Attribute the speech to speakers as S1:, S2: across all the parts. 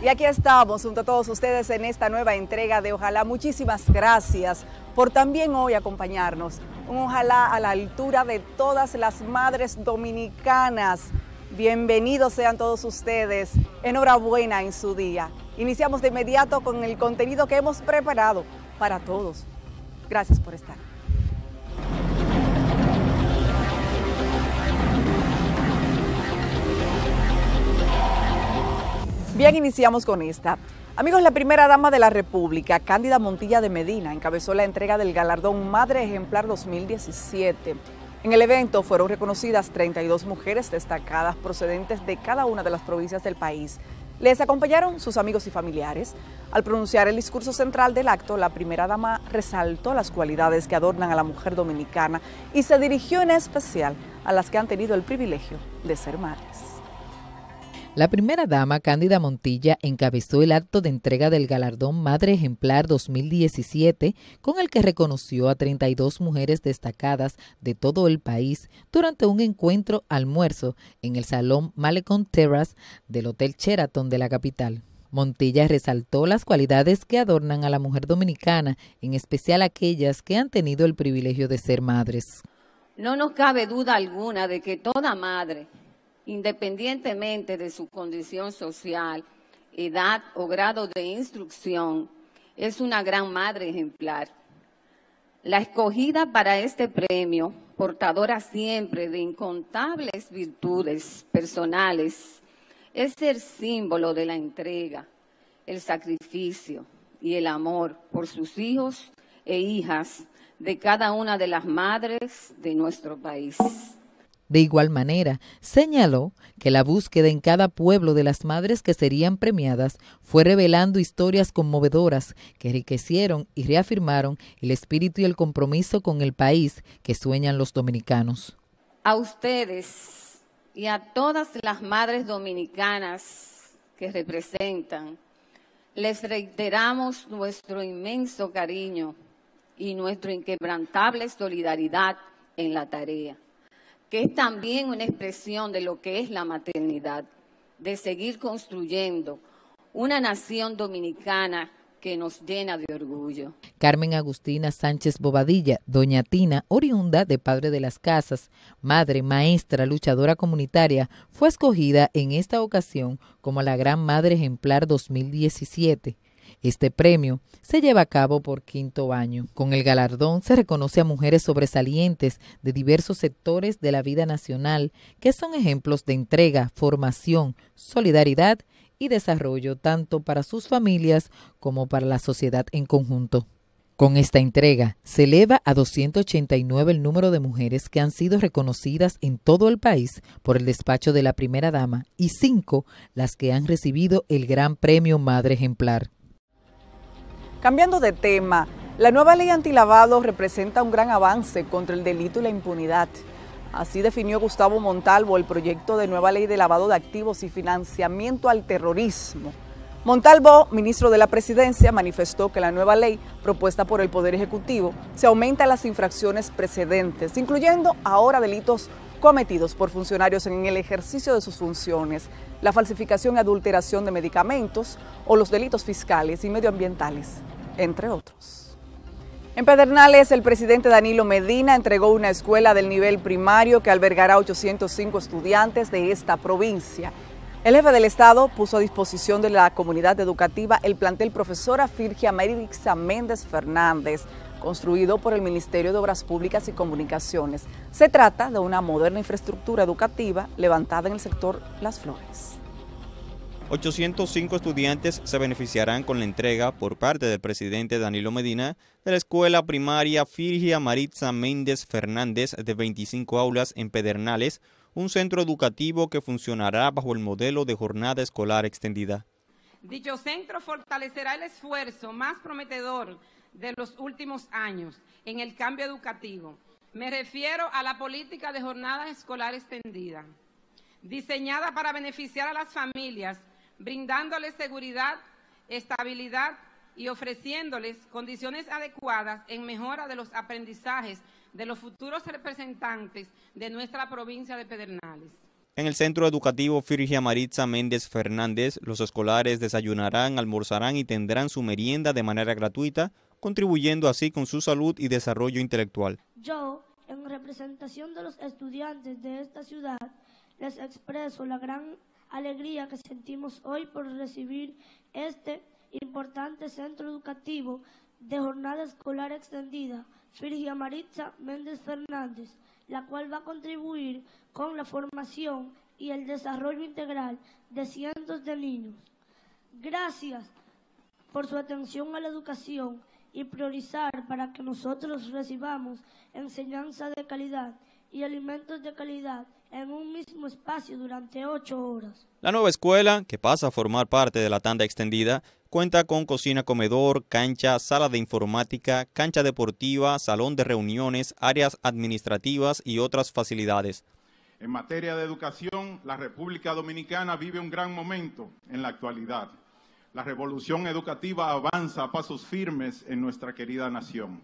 S1: aquí estamos junto a todos ustedes en esta nueva entrega de Ojalá. Muchísimas gracias por también hoy acompañarnos. Un Ojalá a la altura de todas las madres dominicanas. Bienvenidos sean todos ustedes. Enhorabuena en su día. Iniciamos de inmediato con el contenido que hemos preparado para todos. Gracias por estar. Bien, iniciamos con esta. Amigos, la primera dama de la República, Cándida Montilla de Medina, encabezó la entrega del galardón Madre Ejemplar 2017. En el evento fueron reconocidas 32 mujeres destacadas procedentes de cada una de las provincias del país. Les acompañaron sus amigos y familiares. Al pronunciar el discurso central del acto, la primera dama resaltó las cualidades que adornan a la mujer dominicana y se dirigió en especial a las que han tenido el privilegio de ser madres.
S2: La primera dama, Cándida Montilla, encabezó el acto de entrega del galardón Madre Ejemplar 2017, con el que reconoció a 32 mujeres destacadas de todo el país durante un encuentro almuerzo en el Salón Malecon Terrace del Hotel Sheraton de la capital. Montilla resaltó las cualidades que adornan a la mujer dominicana, en especial aquellas que han tenido el privilegio de ser madres.
S3: No nos cabe duda alguna de que toda madre, independientemente de su condición social, edad o grado de instrucción, es una gran madre ejemplar. La escogida para este premio, portadora siempre de incontables virtudes personales, es el símbolo de la entrega, el sacrificio y el amor por sus hijos e hijas de cada una de las madres de nuestro país.
S2: De igual manera, señaló que la búsqueda en cada pueblo de las madres que serían premiadas fue revelando historias conmovedoras que enriquecieron y reafirmaron el espíritu y el compromiso con el país que sueñan los dominicanos.
S3: A ustedes y a todas las madres dominicanas que representan, les reiteramos nuestro inmenso cariño y nuestra inquebrantable solidaridad en la tarea, que es también una expresión de lo que es la maternidad, de seguir construyendo una nación dominicana que nos llena de orgullo.
S2: Carmen Agustina Sánchez Bobadilla, doña Tina, oriunda de Padre de las Casas, madre, maestra, luchadora comunitaria, fue escogida en esta ocasión como la Gran Madre Ejemplar 2017. Este premio se lleva a cabo por quinto año. Con el galardón se reconoce a mujeres sobresalientes de diversos sectores de la vida nacional que son ejemplos de entrega, formación, solidaridad y desarrollo tanto para sus familias como para la sociedad en conjunto. Con esta entrega se eleva a 289 el número de mujeres que han sido reconocidas en todo el país por el despacho de la primera dama y 5 las que han recibido el Gran Premio Madre Ejemplar.
S1: Cambiando de tema, la nueva ley antilavado representa un gran avance contra el delito y la impunidad. Así definió Gustavo Montalvo el proyecto de nueva ley de lavado de activos y financiamiento al terrorismo. Montalvo, ministro de la Presidencia, manifestó que la nueva ley propuesta por el Poder Ejecutivo se aumenta las infracciones precedentes, incluyendo ahora delitos cometidos por funcionarios en el ejercicio de sus funciones, la falsificación y adulteración de medicamentos o los delitos fiscales y medioambientales, entre otros. En Pedernales, el presidente Danilo Medina entregó una escuela del nivel primario que albergará 805 estudiantes de esta provincia. El jefe del Estado puso a disposición de la comunidad educativa el plantel Profesora Firgia Marixa Méndez Fernández, construido por el Ministerio de Obras Públicas y Comunicaciones. Se trata de una moderna infraestructura educativa levantada en el sector Las Flores.
S4: 805 estudiantes se beneficiarán con la entrega por parte del presidente Danilo Medina de la escuela primaria Firgia Marixa Méndez Fernández de 25 aulas en Pedernales, un centro educativo que funcionará bajo el modelo de jornada escolar extendida.
S5: Dicho centro fortalecerá el esfuerzo más prometedor de los últimos años en el cambio educativo. Me refiero a la política de jornada escolar extendida, diseñada para beneficiar a las familias, brindándoles seguridad, estabilidad y ofreciéndoles condiciones adecuadas en mejora de los aprendizajes de los futuros representantes de nuestra provincia de Pedernales.
S4: En el Centro Educativo Firgia Maritza Méndez Fernández, los escolares desayunarán, almorzarán y tendrán su merienda de manera gratuita, contribuyendo así con su salud y desarrollo intelectual.
S6: Yo, en representación de los estudiantes de esta ciudad, les expreso la gran alegría que sentimos hoy por recibir este importante centro educativo de jornada escolar extendida, Firgia Maritza Méndez Fernández, la cual va a contribuir con la formación y el desarrollo integral de cientos de niños. Gracias por su atención a la educación y priorizar para que nosotros recibamos enseñanza de calidad y alimentos de calidad en un mismo espacio durante 8 horas.
S4: La nueva escuela, que pasa a formar parte de la tanda extendida, cuenta con cocina, comedor, cancha, sala de informática, cancha deportiva, salón de reuniones, áreas administrativas y otras facilidades.
S7: En materia de educación, la República Dominicana vive un gran momento en la actualidad. La revolución educativa avanza a pasos firmes en nuestra querida nación.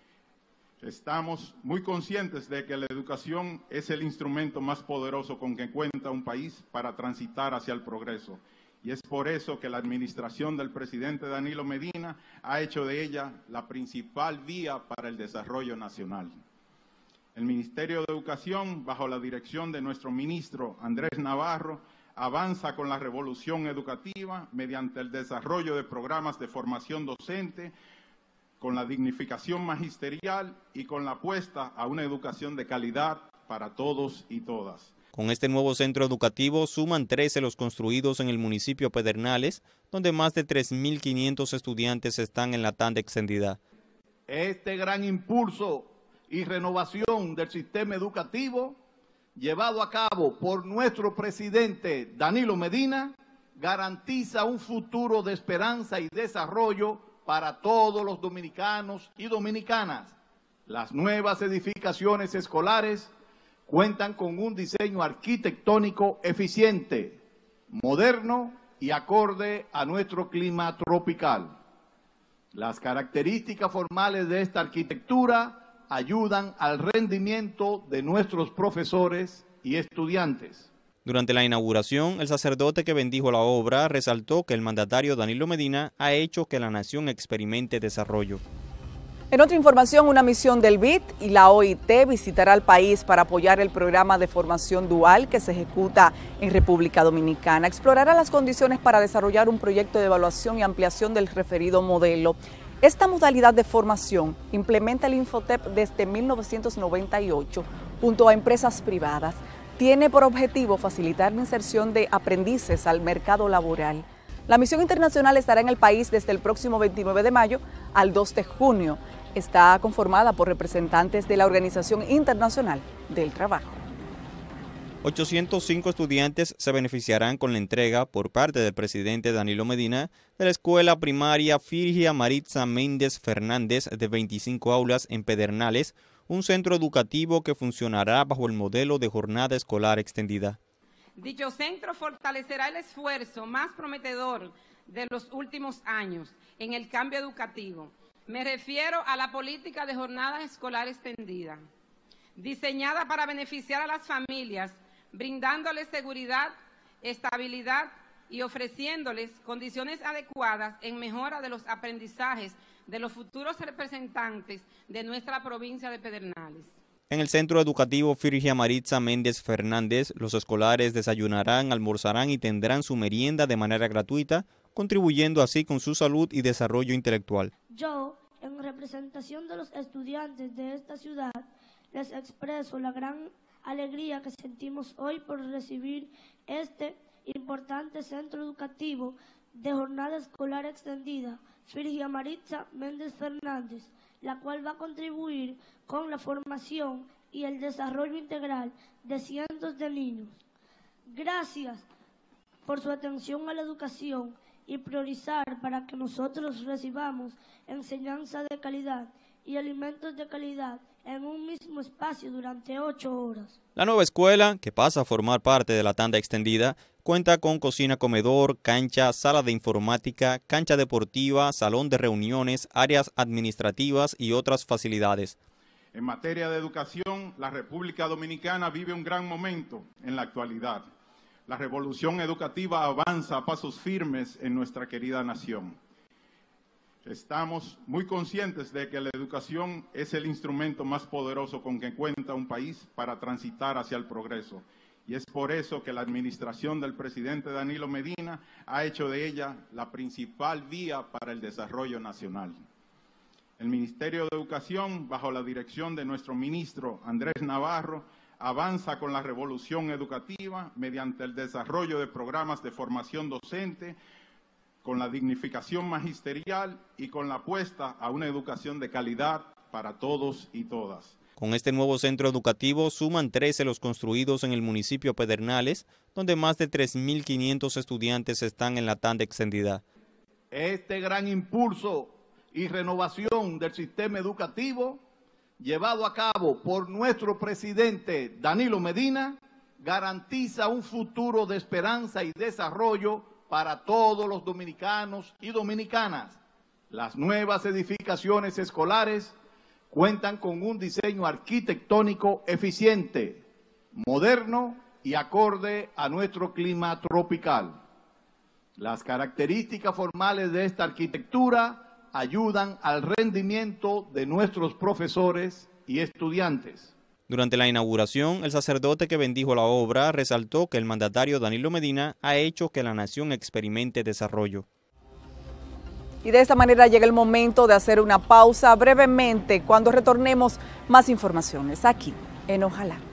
S7: Estamos muy conscientes de que la educación es el instrumento más poderoso con que cuenta un país para transitar hacia el progreso. Y es por eso que la administración del presidente Danilo Medina ha hecho de ella la principal vía para el desarrollo nacional. El Ministerio de Educación, bajo la dirección de nuestro ministro Andrés Navarro, avanza con la revolución educativa mediante el desarrollo de programas de formación docente, con la dignificación magisterial y con la apuesta a una educación de calidad para todos y todas.
S4: Con este nuevo centro educativo suman 13 los construidos en el municipio Pedernales, donde más de 3.500 estudiantes están en la tanda extendida.
S8: Este gran impulso y renovación del sistema educativo, llevado a cabo por nuestro presidente Danilo Medina, garantiza un futuro de esperanza y desarrollo para todos los dominicanos y dominicanas. Las nuevas edificaciones escolares cuentan con un diseño arquitectónico eficiente, moderno y acorde a nuestro clima tropical. Las características formales de esta arquitectura ayudan al rendimiento de nuestros profesores y estudiantes.
S4: Durante la inauguración, el sacerdote que bendijo la obra resaltó que el mandatario Danilo Medina ha hecho que la nación experimente desarrollo.
S1: En otra información, una misión del BID y la OIT visitará el país para apoyar el programa de formación dual que se ejecuta en República Dominicana. Explorará las condiciones para desarrollar un proyecto de evaluación y ampliación del referido modelo. Esta modalidad de formación implementa el Infotep desde 1998 junto a empresas privadas. Tiene por objetivo facilitar la inserción de aprendices al mercado laboral. La misión internacional estará en el país desde el próximo 29 de mayo al 2 de junio. Está conformada por representantes de la Organización Internacional del Trabajo.
S4: 805 estudiantes se beneficiarán con la entrega por parte del presidente Danilo Medina de la escuela primaria Firgia Maritza Méndez Fernández de 25 aulas en Pedernales, un centro educativo que funcionará bajo el modelo de jornada escolar extendida.
S5: Dicho centro fortalecerá el esfuerzo más prometedor de los últimos años en el cambio educativo. Me refiero a la política de jornada escolar extendida, diseñada para beneficiar a las familias, brindándoles seguridad, estabilidad y ofreciéndoles condiciones adecuadas en mejora de los aprendizajes de los futuros representantes de nuestra provincia de Pedernales.
S4: En el Centro Educativo Firgia Maritza Méndez Fernández, los escolares desayunarán, almorzarán y tendrán su merienda de manera gratuita, contribuyendo así con su salud y desarrollo intelectual.
S6: Yo, en representación de los estudiantes de esta ciudad, les expreso la gran alegría que sentimos hoy por recibir este importante centro educativo de jornada escolar extendida, Firgia Maritza Méndez Fernández, la cual va a contribuir con la formación y el desarrollo integral de cientos de niños. Gracias por su atención a la educación y priorizar para que nosotros recibamos enseñanza de calidad y alimentos de calidad en un mismo espacio durante 8 horas.
S4: La nueva escuela, que pasa a formar parte de la tanda extendida, cuenta con cocina, comedor, cancha, sala de informática, cancha deportiva, salón de reuniones, áreas administrativas y otras facilidades.
S7: En materia de educación, la República Dominicana vive un gran momento en la actualidad. La revolución educativa avanza a pasos firmes en nuestra querida nación. Estamos muy conscientes de que la educación es el instrumento más poderoso con que cuenta un país para transitar hacia el progreso. Y es por eso que la administración del presidente Danilo Medina ha hecho de ella la principal vía para el desarrollo nacional. El Ministerio de Educación, bajo la dirección de nuestro ministro Andrés Navarro, avanza con la revolución educativa mediante el desarrollo de programas de formación docente, con la dignificación magisterial y con la apuesta a una educación de calidad para todos y todas.
S4: Con este nuevo centro educativo suman 13 los construidos en el municipio Pedernales, donde más de 3.500 estudiantes están en la tanda extendida.
S8: Este gran impulso y renovación del sistema educativo llevado a cabo por nuestro presidente Danilo Medina garantiza un futuro de esperanza y desarrollo para todos los dominicanos y dominicanas. Las nuevas edificaciones escolares cuentan con un diseño arquitectónico eficiente, moderno y acorde a nuestro clima tropical. Las características formales de esta arquitectura ayudan al rendimiento de nuestros profesores y estudiantes.
S4: Durante la inauguración, el sacerdote que bendijo la obra resaltó que el mandatario Danilo Medina ha hecho que la nación experimente desarrollo.
S1: Y de esta manera llega el momento de hacer una pausa brevemente. Cuando retornemos, más informaciones aquí en Ojalá.